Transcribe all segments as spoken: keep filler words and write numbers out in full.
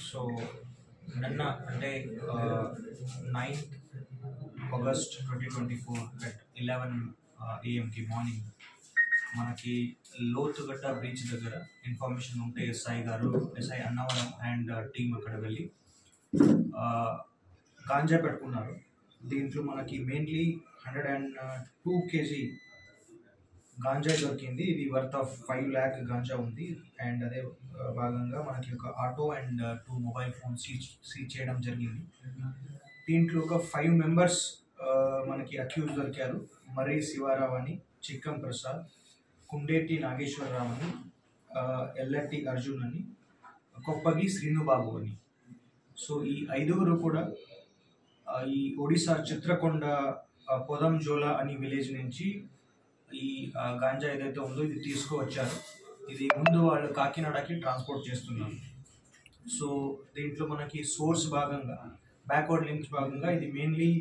So నిన్న అంటే ninth August twenty twenty four at eleven ఏఎంకి మార్నింగ్ మనకి లోతుగట్ట బీచ్ దగ్గర ఇన్ఫర్మేషన్ ఉంటే ఎస్ఐ గారు ఎస్ఐ అన్నవరం అండ్ టీం అక్కడ వెళ్ళి గాంజా పెట్టుకున్నారు. దీంట్లో మనకి mainly hundred and two KG ganja దొరికింది. ఇది worth of five lakh ganja ఉంది. అండ్ అదే భాగంగా మనకి ఒక auto and two mobile phone seize seize చేయడం జరిగింది. దీంట్లో ఒక ఫైవ్ మెంబర్స్ మనకి అక్యూజ్ దొరికారు. మర్రి శివారావు అని, చిక్కం ప్రసాద్, కుండేటి నాగేశ్వరరావు అని, ఎల్లట్టి అర్జున్ అని, కొప్పగి శ్రీనుబాబు అని. సో ఈ ఐదుగురు కూడా ఈ ఒడిశా చిత్రకొండ పొదంజోలా అని విలేజ్ నుంచి ఈ గాంజా ఏదైతే ఉందో ఇది తీసుకువచ్చారు. ఇది ముందు వాళ్ళు కాకినాడకి ట్రాన్స్పోర్ట్ చేస్తున్నారు. సో దీంట్లో మనకి సోర్స్ భాగంగా బ్యాక్వర్డ్ లింక్స్ భాగంగా ఇది మెయిన్లీ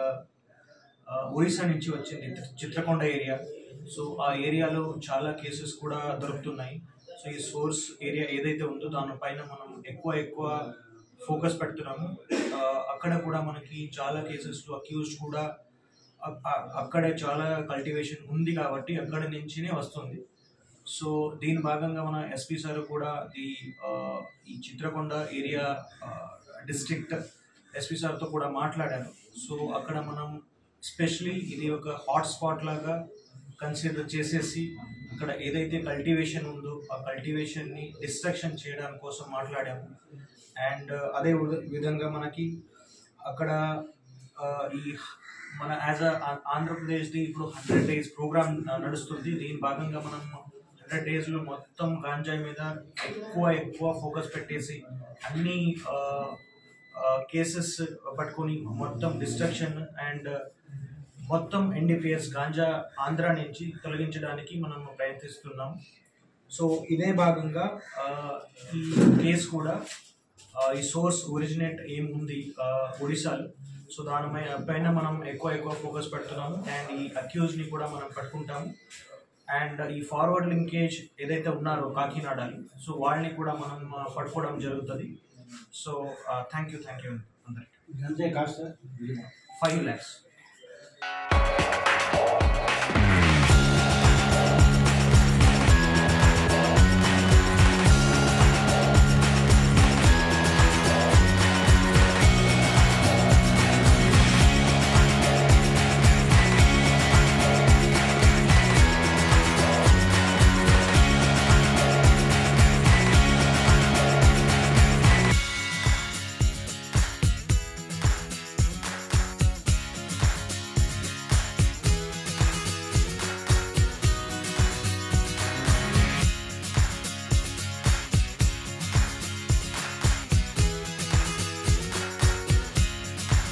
ఒడిశా నుంచి వచ్చింది, చిత్రకొండ ఏరియా. సో ఆ ఏరియాలో చాలా కేసెస్ కూడా దొరుకుతున్నాయి. సో ఈ సోర్స్ ఏరియా ఏదైతే ఉందో దానిపైన మనం ఎక్కువ ఎక్కువ ఫోకస్ పెడుతున్నాము. అక్కడ కూడా మనకి చాలా కేసెస్లో అక్యూజ్డ్ కూడా అక్కడే చాలా కల్టివేషన్ ఉంది కాబట్టి అక్కడి నుంచినే వస్తుంది. సో దీని భాగంగా మన ఎస్పీ సార్ కూడా ఈ ఈ చిత్రకొండ ఏరియా డిస్ట్రిక్ట్ ఎస్పీ సార్తో కూడా మాట్లాడారు. సో అక్కడ మనం స్పెషలీ ఇది ఒక హాట్ స్పాట్ లాగా కన్సిడర్ చేసేసి అక్కడ ఏదైతే కల్టివేషన్ ఉందో ఆ కల్టివేషన్ని డిస్ట్రక్షన్ చేయడం కోసం మాట్లాడాము. అండ్ అదే విధంగా మనకి అక్కడ ఈ మన యాజ్ అ ఆంధ్రప్రదేశ్ది ఇప్పుడు హండ్రెడ్ డేస్ ప్రోగ్రామ్ నడుస్తుంది. దీని భాగంగా మనం హండ్రెడ్ డేస్లో మొత్తం గాంజా మీద ఎక్కువ ఎక్కువ ఫోకస్ పెట్టేసి అన్ని కేసెస్ పట్టుకొని మొత్తం డిస్ట్రక్షన్ అండ్ మొత్తం ఎన్డీపీఎస్ గాంజా ఆంధ్ర నుంచి తొలగించడానికి మనం ప్రయత్నిస్తున్నాం. సో ఇదే భాగంగా ఈ కేసు కూడా ఈ సోర్స్ ఒరిజినేట్ ఏముంది ఒడిశాలో, సో దాని పైన మనం ఎక్కువ ఎక్కువ ఫోకస్ పెడుతున్నాము. అండ్ ఈ అక్యూజ్ని కూడా మనం పట్టుకుంటాము. అండ్ ఈ ఫార్వర్డ్ లింకేజ్ ఏదైతే ఉన్నారో కాకినాడని, సో వాళ్ళని కూడా మనం పట్టుకోవడం జరుగుతుంది. So thank you thank you అందరికి. Five lakhs five lakhs